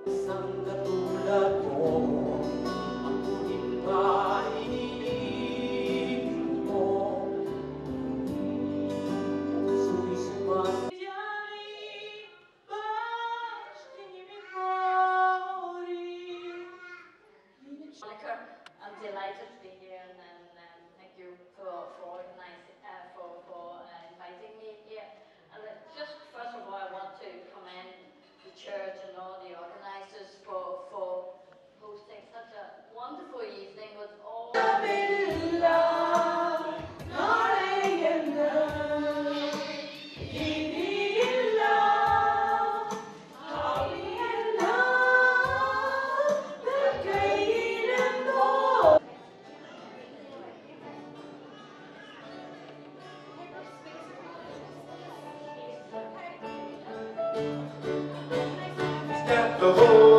Isang katulad mo, ako din ba iniibig mo? Puso'y sumas. I'm delighted to be here, and thank you for organizing for inviting me here. And just first of all, I want to commend the church and all the organizers for hosting such a wonderful evening with all. The whole